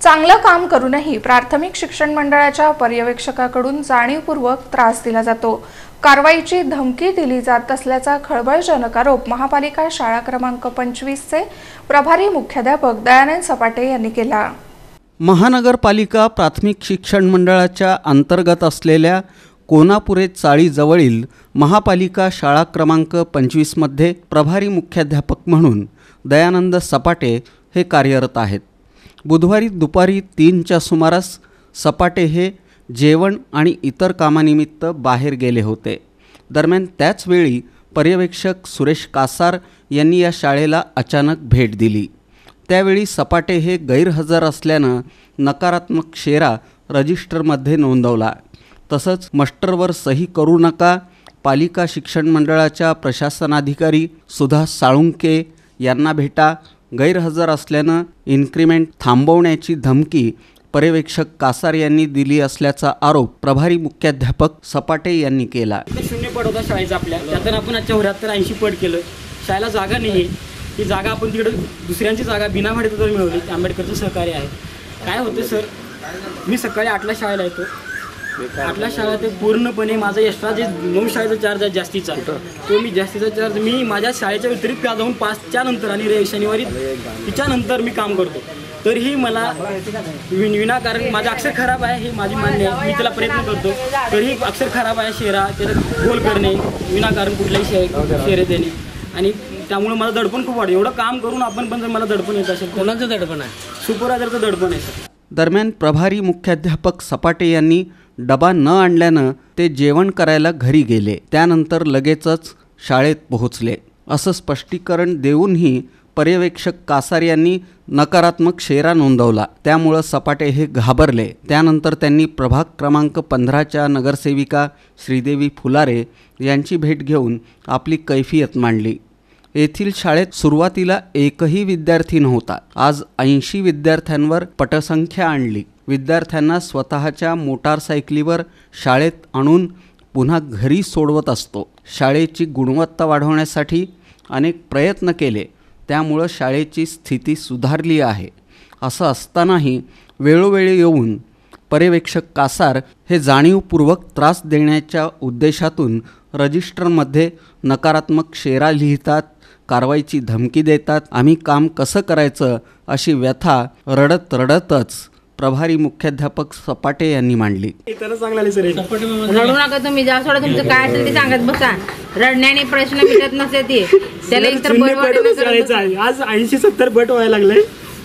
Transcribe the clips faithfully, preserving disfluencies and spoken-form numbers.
चांगलं काम करूनही प्राथमिक शिक्षण मंडळाच्या पर्यवेक्षकाकडून जाणीवपूर्वक त्रास दिला जातो, कारवाईची धमकी दिली जात असल्याचा खळबळजनक आरोप महापालिका शाळा क्रमांक पंचवीस चे प्रभारी मुख्याध्यापक दयानंद सपाटे यांनी केला। महानगरपालिका प्राथमिक शिक्षण मंडळाच्या अंतर्गत असलेल्या कोनापुरे चाळीजवळील महापालिका शाळा क्रमांक पंचवीस मध्ये प्रभारी मुख्याध्यापक म्हणून दयानंद सपाटे हे कार्यरत आहेत। बुधवारी दुपारी तीनच्या सुमारास सपाटे हे जेवण आणि इतर कामानिमित्त बाहेर गेले होते। दरम्यान त्याच वेळी पर्यवेक्षक सुरेश कासार यांनी या शाळेला अचानक भेट दिली। त्यावेळी सपाटे हे गैरहजर असल्यानं नकारात्मक शेरा रजिस्टरमध्ये नोंदवला। तसंच मस्टरवर सही करू नका, पालिका शिक्षण मंडळाच्या प्रशासनाधिकारी सुधा साळुंके यांना भेटा, गैरहजर असल्यानं इन्क्रिमेंट थांबवण्याची धमकी पर्यवेक्षक कासार यांनी दिली असल्याचा आरोप प्रभारी मुख्याध्यापक सपाटे यांनी केला। शून्य पट होता शाळेचा आपल्या, त्यातून आपण चौऱ्याहत्तर ऐंशी पट केलं। शाळेला जागा नाही आहे, ही जागा आपण तिकडे दुसऱ्यांची जागा बिना भाड्यात मिळवली, आंबेडकरचं सहकार्य आहे। काय होतं सर, मी सकाळी आठला शाळेला येतो, आठला शाळा ते पूर्णपणे माझा एक्स्ट्रा जे नऊ शाळेचा चार्ज आहे जास्तीचा, तो मी जास्तीचा चार्ज मी माझ्या शाळेच्या व्यतिरिक्त का जाऊन पाचच्या नंतर आणि रे शनिवारी तिच्यानंतर मी काम करतो, तरीही मला विनाकारण माझं अक्षर खराब आहे हे माझी मान्य आहे, मी त्याला प्रयत्न करतो, तरीही अक्षर खराब आहे, शेरा त्याला गोल करणे, विनाकारण कुठल्याही शे शेरे देणे, आणि त्यामुळे मला दडपण खूप वाढतं। एवढं काम करून आपण पण जर मला दडपण येत असेल, कोणाचं दडपण आहे? सुपरवायझरचं दडपण आहे सर। दरम्यान प्रभारी मुख्याध्यापक सपाटे यांनी डबा न आणल्यानं ते जेवण करायला घरी गेले, त्यानंतर लगेचच शाळेत पोहोचले असं स्पष्टीकरण देऊनही पर्यवेक्षक कासार यांनी नकारात्मक शेरा नोंदवला। त्यामुळे सपाटे हे घाबरले। त्यानंतर त्यांनी प्रभाग क्रमांक पंधराच्या नगरसेविका श्रीदेवी फुलारे यांची भेट घेऊन आपली कैफियत मांडली। येथील शाळेत सुरुवातीला एकही विद्यार्थी नव्हता। आज ऐंशी विद्यार्थ्यांवर पटसंख्या आणली। विद्यार्थ्यांना स्वतःच्या मोटारसायकलीवर शाळेत आणून पुन्हा घरी सोडवत असतो। शाळेची गुणवत्ता वाढवण्यासाठी अनेक प्रयत्न केले, त्यामुळे शाळेची स्थिती सुधारली आहे। असं असतानाही वेळोवेळी येऊन पर्यवेक्षक कासार हे जाणीवपूर्वक त्रास देण्याच्या उद्देशातून रजिस्टरमध्ये नकारात्मक शेरा लिहितात, कारवाईची धमकी देतात। आम्ही काम कसं करायचं अशी व्यथा रडत रडतच प्रभारी मुख्याध्यापक सपाटे यांनी मांडली। रडू नका तुम्ही, जा सोडा, तुमचं काय असेल ते सांगत बसा। रडण्याने प्रश्न मिटत नसते ते, त्याला एकतर आज ऐंशी सत्तर बट व्हायला लागले,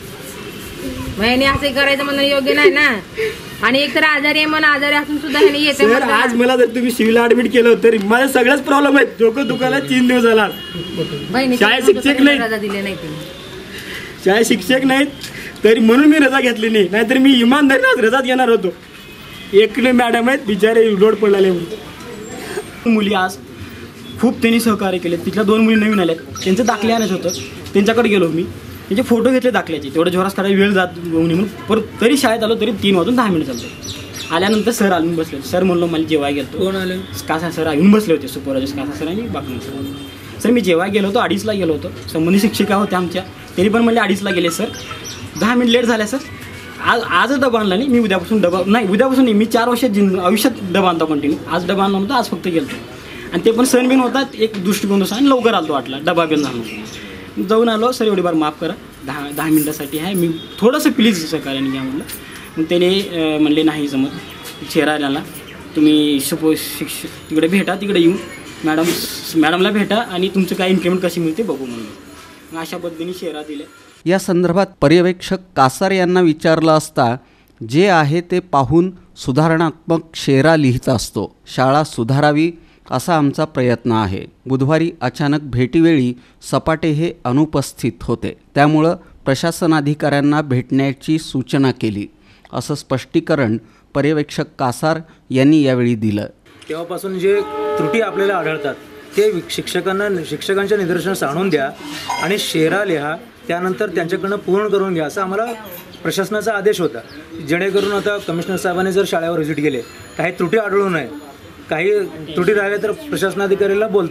महिने असं करायचं म्हणून योग्य नाही ना। आणि एकतर आजारी आहे म्हणून आजारी असून सुद्धा ह्याने येते। सर आज मला जर तुम्ही सिव्हिल ऍडमिट केलं तरी माझे सगळेच प्रॉब्लेम आहेत, डोकं दुखायला तीन दिवस झाला। शाळेत शिक्षक नाही, दिले नाही शाळेत शिक्षक नाहीत तरी म्हणून मी रजा घेतली नाही, नाहीतर मी इमानदारीने रजा घेणार होतो। एकले मॅडम आहेत बिचारे लोड पडलेले मुली, आज खूप त्यांनी सहकार्य केले। तिथल्या दोन मुली नवीन आल्यात, त्यांचं दाखले आणायचं होतं, त्यांच्याकडे गेलो मी, त्यांचे फोटो घेतले दाखल्याचे, तेवढं जोरास काढायला वेळ जात म्हणून परत तरी शाळेत आलो, तरी तीन वाजून दहा मिनिट चालतो। आल्यानंतर सर आलून बसले, सर म्हणलो मला जेवाय गेलो। कोण आले? कासा सर येऊन बसले होते, सुपरवायझर कासा सर आणि बाकी सर। सर मी जेवाय गेलो होतो, अडीचला गेलो होतो, संबंधित शिक्षिका होत्या आमच्या, त्यांनी पण म्हणले अडीचला गेले सर, दहा मिनिट लेट झाल्या सर। आज आजच डबा आणला नाही मी, उद्यापासून डबा नाही, उद्यापासून नाही, मी चार वर्षात जिन आयुष्यात डबा आणतो कंटिन्यू। आज डबा आणला नव्हता, आज फक्त गेलो, आणि ते पण सण बिन होतात एक दृष्टिकोन आणि लवकर आलो आठला, डबा बिन झाला, जाऊन आलो। सर एवढी बार माफ करा, दहा दहा मिनटासाठी आहे, मी थोडंसं प्लीज सहकार्याने घ्या म्हणलं। मग त्याने म्हणले नाही जमत, चेहऱ्याला तुम्ही सपोज शिक्ष तिकडे भेटा, तिकडे येऊन मॅडम मॅडमला भेटा आणि तुमचं काय इन्क्रिमेंट कशी मिळते बघू म्हणून अशा पद्धतीने चेहरा दिले। या संदर्भात पर्यवेक्षक कासार यांना विचारलं असता जे आहे ते पाहून सुधारणात्मक शेरा लिहित असतो। शाळा सुधारावी असा आमचा प्रयत्न आहे। बुधवारी अचानक भेटीवेळी सपाटे हे अनुपस्थित होते, त्यामुळं प्रशासनाधिकाऱ्यांना भेटण्याची सूचना केली असं स्पष्टीकरण पर्यवेक्षक कासार यांनी यावेळी दिलं। तेव्हापासून जे त्रुटी आपल्याला आढळतात ते शिक्षकांना शिक्षकांच्या निदर्शनास आणून द्या आणि शेरा लिहा, त्यानंतर त्यांच्याकडनं पूर्ण करून घ्या असा आम्हाला प्रशासनाचा आदेश होता। जेणेकरून आता कमिशनर साहेबांनी जर शाळेवर व्हिजिट केले, काही त्रुटी आढळू नये, काही त्रुटी राहिल्या तर प्रशासनाधिकाऱ्याला बोलतात,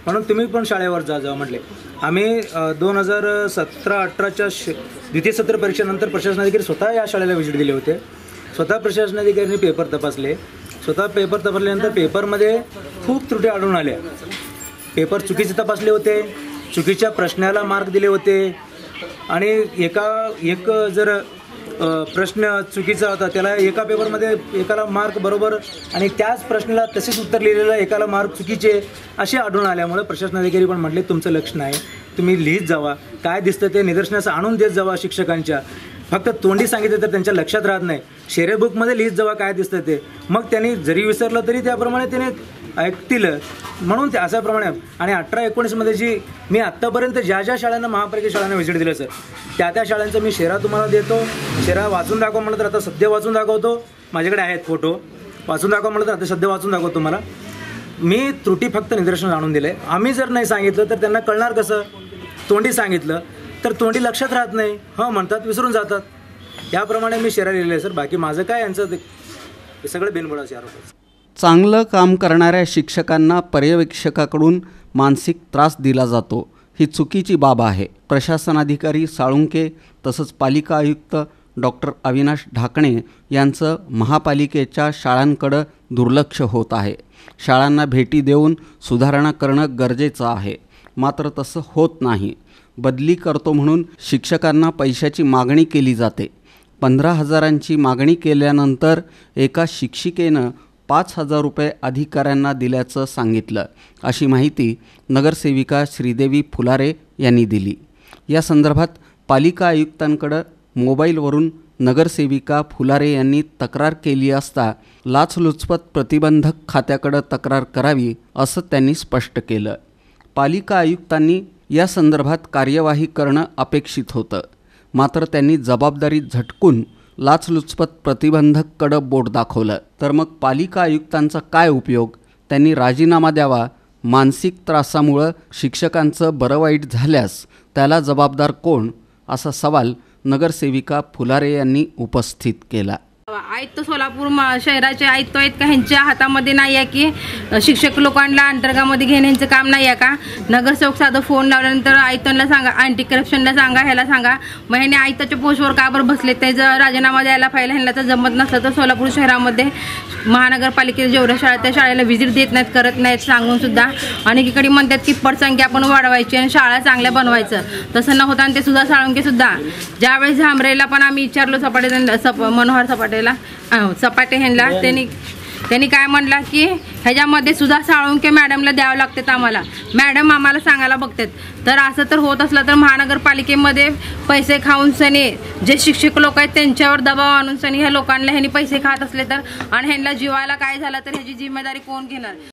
म्हणून तुम्ही पण शाळेवर जा जा म्हटले. आम्ही दोन हजार सतरा अठराच्या श द्वितीय सत्र परीक्षेनंतर प्रशासनाधिकारी स्वतः या शाळेला व्हिजिट दिले होते. स्वतः प्रशासनाधिकाऱ्यांनी पेपर तपासले. स्वतः पेपर तपासल्यानंतर पेपरमध्ये खूप त्रुटी आढळून आल्या. पेपर चुकीचे तपासले होते, चुकीच्या प्रश्नाला मार्क दिले होते आणि एका एक जर प्रश्न चुकीचा होता त्याला एका पेपरमध्ये एकाला मार्क बरोबर आणि त्याच प्रश्नाला तसेच उत्तर लिहिलेलं एकाला मार्क चुकीचे असे आढळून आल्यामुळे प्रशासनाधिकारी पण म्हटले तुमचं लक्ष नाही, तुम्ही लिहित जावा, काय दिसतं ते निदर्शनास आणून देत जावा शिक्षकांच्या. फक्त तोंडी सांगितलं तर त्यांच्या लक्षात राहत नाही. शेरे बुकमध्ये लिहित जावा काय दिसतं ते, मग त्यांनी जरी विसरलं तरी त्याप्रमाणे त्याने ऐकतील म्हणून ते अशाप्रमाणे. आणि अठरा एकोणीसमध्ये जी मी आत्तापर्यंत ज्या ज्या शाळांना महापालिका शाळांना व्हिजिट दिलं सर त्या त्या शाळांचं मी शेरा तुम्हाला देतो. शेरा वाचून दाखवा म्हटलं तर आता सध्या वाचून दाखवतो, माझ्याकडे आहेत फोटो. वाचून दाखवा म्हटलं तर आता सध्या वाचून दाखवतो तुम्हाला. मी त्रुटी फक्त निदर्शन आणून दिले. आम्ही जर नाही सांगितलं तर त्यांना कळणार कसं? तोंडी सांगितलं तर तोंडी लक्षात राहत नाही, हां म्हणतात विसरून जातात. याप्रमाणे मी शेरा लिहिलेलं आहे सर. बाकी माझं काय यांचं ते सगळं बिनबुडाचे आरोप आहे. चांगलं काम करणाऱ्या शिक्षकांना पर्यवेक्षकाकडून मानसिक त्रास दिला जातो ही चुकीची बाब आहे. प्रशासनाधिकारी साळुंके तसंच पालिका आयुक्त डॉक्टर अविनाश ढाकणे यांचं महापालिकेच्या शाळांकडं दुर्लक्ष होत आहे. शाळांना भेटी देऊन सुधारणा करणं गरजेचं आहे, मात्र तसं होत नाही. बदली करतो म्हणून शिक्षकांना पैशाची मागणी केली जाते. पंधरा हजारांची मागणी केल्यानंतर एका शिक्षिकेनं पाच हजार रुपये अधिकाऱ्यांना दिल्याचं सांगितलं, अशी माहिती नगरसेविका श्रीदेवी फुलारे यांनी दिली. या संदर्भात पालिका आयुक्तांकडं मोबाईलवरून नगरसेविका फुलारे यांनी तक्रार केली असता लाचलुचपत प्रतिबंधक खात्याकडं तक्रार करावी असं त्यांनी स्पष्ट केलं. पालिका आयुक्तांनी या संदर्भात कार्यवाही करणं अपेक्षित होतं, मात्र त्यांनी जबाबदारी झटकून लाचलुचपत प्रतिबंधककडं बोट दाखवलं. तर मग पालिका आयुक्तांचा काय उपयोग? त्यांनी राजीनामा द्यावा. मानसिक त्रासामुळं शिक्षकांचं बरं वाईट झाल्यास त्याला जबाबदार कोण, असा सवाल नगरसेविका फुलारे यांनी उपस्थित केला. आयुक्त सोलापूर शहराचे आयुक्त आहेत का ह्यांच्या हातामध्ये नाही आहे की शिक्षक लोकांना अंतर्गामध्ये घेण्याचं काम नाही आहे का? नगरसेवक साधं फोन लावल्यानंतर आयुक्तांना सांगा, अँटी करप्शनला सांगा, ह्याला सांगा, मग ह्याने आयुक्ताच्या पोस्टवर का बरं बसले? त्याचं राजीनामा द्यायला पाहिजे. ह्यांना तर जमत नसलं तर सोलापूर शहरामध्ये महानगरपालिकेच्या जेवढ्या शाळा त्या शाळेला व्हिजिट देत नाहीत, करत नाहीत सांगून सुद्धा. आणि इकडे म्हणतात की पटसंख्या आपण वाढवायची आणि शाळा चांगल्या बनवायचं. तसं न होता आणि ते सुद्धा साळुंके सुद्धा ज्यावेळेस झांबरेला पण आम्ही विचारलो सपाटे सप मनोहर सपाटे सपाटे ह्यांना, त्यांनी त्यांनी काय म्हणला की ह्याच्यामध्ये सुद्धा साळुंके मॅडमला द्यावं लागतात आम्हाला. मॅडम आम्हाला सांगायला बघतात. तर असं तर होत असलं तर महानगरपालिकेमध्ये पैसे खाऊन सनी जे शिक्षक लोक आहेत त्यांच्यावर दबाव आणून सनी ह्या लोकांना ह्यांनी पैसे खात असले तर आणि ह्यांना जीवाला काय झालं तर ह्याची जिम्मेदारी कोण घेणार?